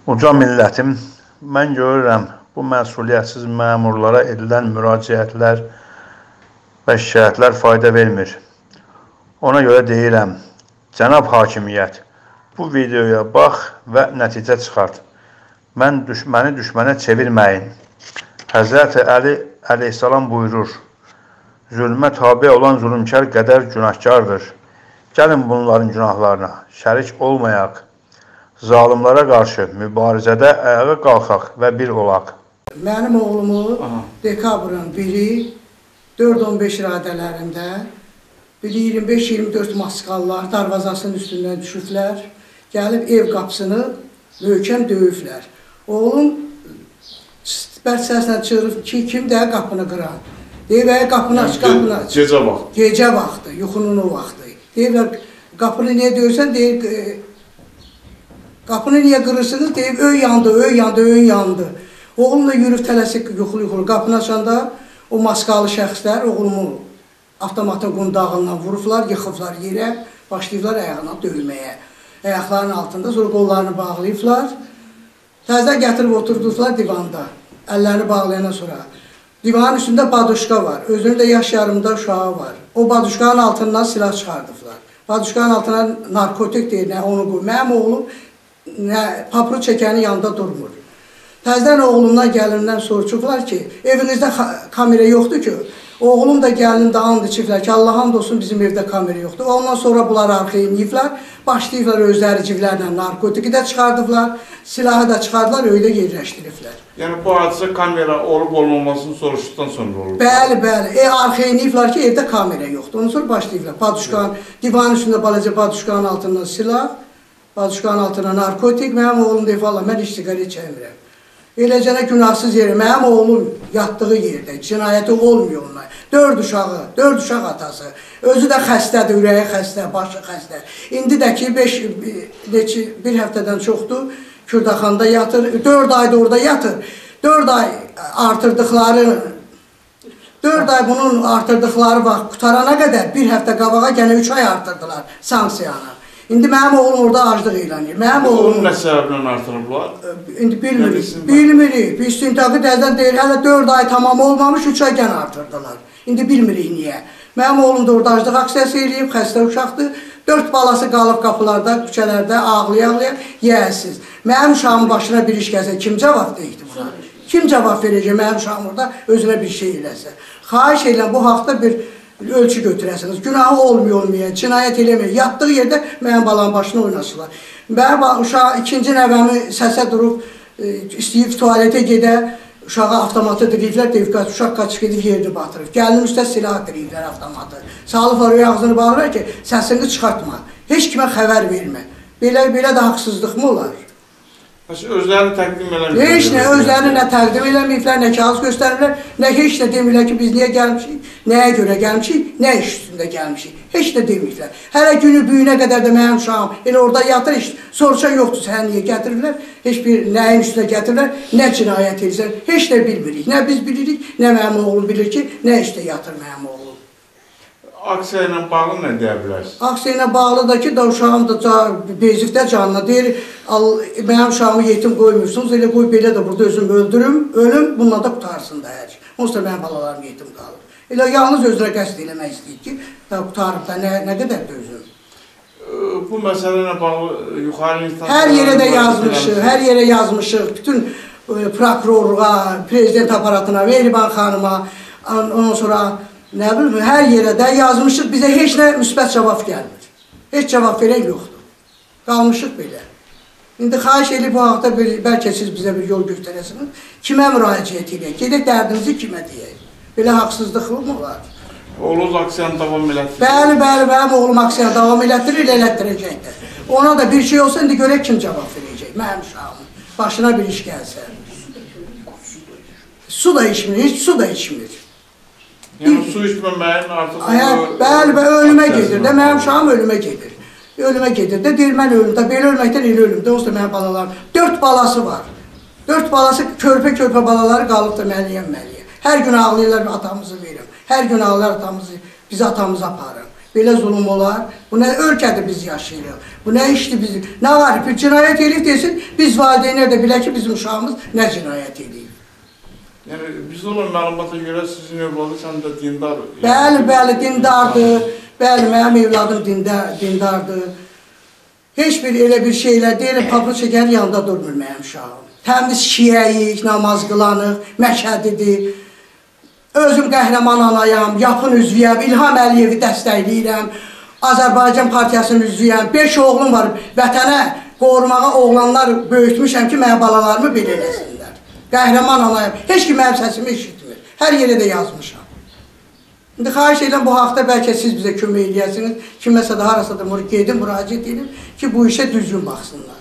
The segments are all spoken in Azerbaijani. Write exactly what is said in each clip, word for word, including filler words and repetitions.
Uca millətim, mən görürəm bu məsuliyyətsiz məmurlara edilən müraciətlər və şikayətlər fayda vermir. Ona görə deyirəm, cənab hakimiyyət, bu videoya bax və nəticə çıxart. Mən düşməni düşmənə çevirməyin. Həzrəti Əli əleyhissalam buyurur, zülmə tabi olan zulümkar qədər günahkardır. Gəlin bunların günahlarına şərik olmayaq. Zalimlara qarşı mübarizədə ayağa qalxaq və bir olaq. Mənim oğlumu dekabrın biri dörd on beş radələrində biri iyirmi beş iyirmi dörd maskallar darvazasının üstündən düşüblər. Gəlib ev qapısını möhkəm döyüblər. Oğlum bərk səslə çığırıb ki, kimdə qapını qıran? Deyib, qapını aç, qapını aç. Gecə vaxtı. Gecə vaxtı, yuxunun o vaxtı. Deyiblər, qapını niyə döyürsən? Deyib, qapını niyə qırırsınız? Deyib, öy yandı, öy yandı, öy yandı. Oğlumla yürüb tələsik yuxulu-yuxulu. Qapını açanda o maskalı şəxslər oğlumu avtomatın qundağından vurublar, yıxıblar yerə, başlayıblar ayağına döyməyə. Ayaqlarının altında, sonra qollarını bağlayıblar. Təzdən gətirib oturdular divanda, əllərini bağlayandan sonra. Divanın üstündə baduşka var, özünün də yaş yarımda uşağı var. O baduşkanın altından silah çıxardıblar. Baduşkanın altına narkotik deyir, nə onu qoy. Mənim oğlum papru çəkənin yanında durmur. Təzdən oğlumdan gəlindən soruşublar ki, evinizdə kamera yoxdur ki, oğlum da gəlinin də and içiblər ki, Allah hamd olsun bizim evdə kamera yoxdur. Ondan sonra bunlar arxaya iniyiblər, başlayıblar özləri civlərlə narkotiki də çıxardıblar, silahı da çıxardılar, öydə yerləşdiriblər. Yəni bu hadisə kamera olub-olmamasını soruşduqdan sonra olub? Bəli, bəli. E, arxaya iniyiblər ki, evdə kamera yoxdur. Ondan sonra başlayıblar. Paduşkanın, divanın üstündə balaca paduşkanın altından silah, paduşkanın altına narkotik. Mənim oğlum deyib, valla mən heç siqaret çəkmirəm. Eləcənə günahsız yeri, mənim oğlum yatdığı yerdə, cinayəti olmuyor onlar. Dörd uşağı, dörd uşaq atası. Özü də xəstədir, ürəyi xəstə, başı xəstə. İndi də ki, beş, bir həftədən çoxdur, Kürdaxanda yatır, dörd ayda orada yatır. Dörd ay artırdıqları, dörd ay bunun artırdıqları vaxt qutarana qədər bir həftə qabağa gənə üç ay artırdılar sanksiyanı. İndi mənim oğlum orada aclıq eylənir. Mənim oğlum... Onun nə səbəblə artırıblar? İndi bilmirik, bilmirik. Bir istintaqı dəzdən deyir, hələ dörd ay tamam olmamış, üç ay gənə artırdılar. İndi bilmirik niyə. Mənim oğlum da orada aclıq aksiyası eləyib, xəstə uşaqdır. Dörd balası qalıb qapılarda, küçələrdə ağlaya-ağlaya yiyəsiz. Mənim uşağımın başına bir iş gəlsə, kim cavab deyildi buna? Kim cavab verəcək mənim uşağım orada özünə bir şey eləsə? Xahiş eylən, bu haqda bir ölçü götürəsiniz. Günahı olmuyor, olmuyor, cinayət eləmir. Yatdığı yerdə mənim balanın başına oynasılar. Mənim uşağı ikinci nəvəmi səsə durub, istəyib tualetə gedə, uşağa avtomatı diriyiblər, deyib, uşaq qaçıq edib yerini batırıb. Gəlinin üstə silah diriyiblər avtomatı. Salıblar, o ağzını bağırır ki, səsini çıxartma. Heç kimə xəbər vermə. Belə, belə də haqsızlıq mı olar? Özlərini təqdim eləməyiblər. Heç nə, özlərini nə təqdim eləməyiblər, nə kağız göstərirlər, nə heç nə demirlər ki, biz niyə gəlmişik, nəyə görə gəlmişik, nə iş üstündə gəlmişik. Heç nə deməyiblər. Hələ günü büyünə qədər də mənim uşağım elə orada yatır, heç soruşan yoxdur, səni niyə gətirirlər, heç bir nəyin üstünə gətirirlər, nə cinayət edirlər, heç nə bilmirik. Nə biz bilirik, nə mənim oğlum bilir ki, nə işdə yatır mənim oğlum. Aksiya ilə bağlı nə deyə bilərsiniz? Aksiya ilə bağlı da ki, da uşağım da bezikdə canına deyir, mənim uşağımı yetim qoymuyorsunuz, elə qoy belə də burada özümü öldürüm, ölüm, bununla da qutarsın da hər. Onsuz da mənim balalarım yetim qalır. Elə yalnız özünə qəsd eləmək istəyir ki, qutarıb da nə qədər də özüm. Bu məsələ ilə bağlı yuxarı instansiyalar... Hər yerə də yazmışıq, hər yerə yazmışıq, bütün prokurorluğa, prezident aparatına, Mehriban xanıma, ondan sonra... Nə bilim, hər yerə də yazmışıq, bizə heç nə müsbət cavab gəlmir. Heç cavab verək yoxdur. Qalmışıq belə. İndi xahiş edib bu haqda bəlkə siz bizə bir yol göstərəsiniz. Kimə müraciət edək? Gedək dərdimizi kimə deyək? Belə haqsızlıqlı mı olar? Oğlunuz aksiyanı davam elətdirir? Bəli, bəli, mənim oğlum aksiyanı davam elətdirir, elətdirəcəkdir. Ona da bir şey olsa, indi görək kim cavab verəcək? Mənim uşağım. Başına bir iş gəlsə. Su da içmir, heç su da içmir. Yəni su içməməyin artıq... Bəli, ölümə gedir də, mənim uşağım ölümə gedir. Ölümə gedir də, deyir, mən ölümdə, belə ölməkdən elə ölümdə, onsuz da mənim balalarım. Dörd balası var. Dörd balası, körpə-körpə balaları qalıb da məliyəm-məliyə. Hər gün ağlayırlar, atamızı verim. Hər gün ağlayır atamızı, bizi atamızı aparın. Belə zulüm olar. Bu nə ölkədə biz yaşayırıq? Bu nə işdir biz? Nə var? Bir cinayət eləyib desin, biz valideynlər də bilək ki, bizim uşağımız nə cinayət eləyib. Yəni, bizdə olan məlumata görə sizin övladınız həm də dindar. Bəli, bəli, dindardır. Bəli, mənim evladım dindar, dindardır. Heç bir elə bir şeylər deyirəm, papır çəkər yanında durmur mənim uşağım. Təmiz şiyəyik, namaz qılanıq, məşədidir. Özüm qəhrəman anayam, yapın üzvüyəm, İlham Əliyevi dəstəkləyirəm. Azərbaycan Partiyasının üzvüyəm. Beş oğlum var. Vətənə qorumağa oğlanlar böyütmüşəm ki, mənim balalarımı belə eləsinlər. Qəhrəman anayam. Heç ki, mənim səsimi eşitmir. Hər yerə də yazmışam. İndi xahiş edirəm, bu haqda bəlkə siz bizə kömək eləyəsiniz. Kiməsə də harasa da gedin, müraciət edin ki, bu işə düzgün baxsınlar.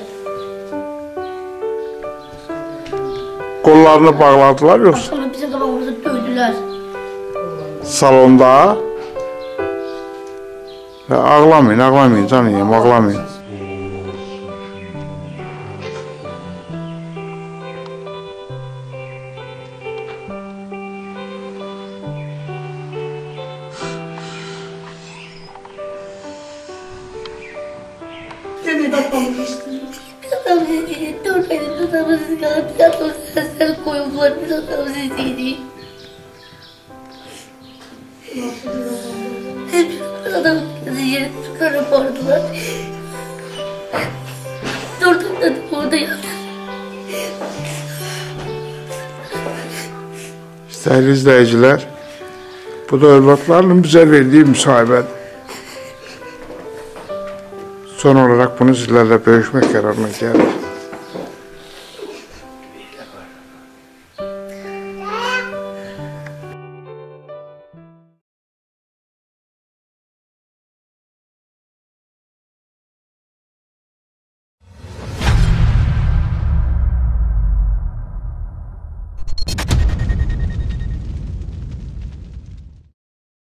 Qollarını bağladılar yoxsa? Sonra bizim qabağımızda döydülər. Salonda. Ya, ağlamayın, ağlamayın canım, ağlamayın. Dört aydır tutamızız kalıp yatmış sesler koyuldular. Biz tutamız izleydik. Hep adam bizi yere çıkarıp ordular. Durdum dedim orada yattım. Değerli izleyiciler, bu da övladlarının bize verdiği müsaade. Son olarak bunu sizlerle bölüşmek kararına geldik.